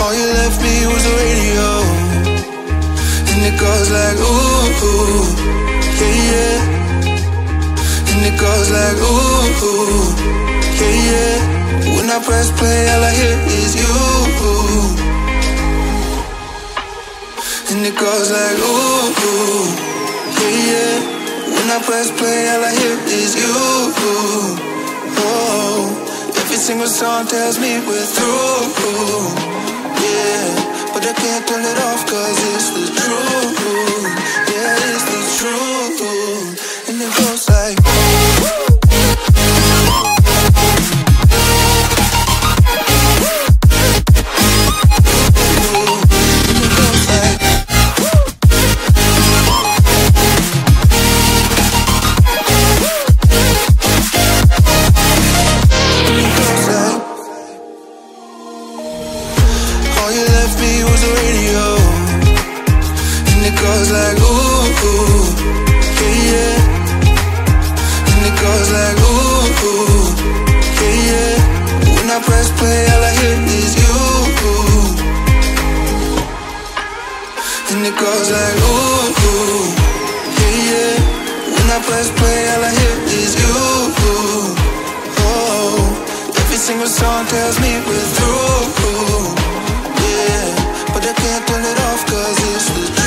All you left me was the radio, and it goes like ooh, yeah, yeah. And it goes like ooh, yeah, yeah. When I press play, all I hear is you. And it goes like ooh, yeah, yeah. When I press play, all I hear is you. Oh, every single song tells me we're through. Yeah, but I can't turn it off 'cause it's the truth. Yeah, it's the truth. And it goes like song tells me we're through. Yeah, but I can't turn it off 'cause it's the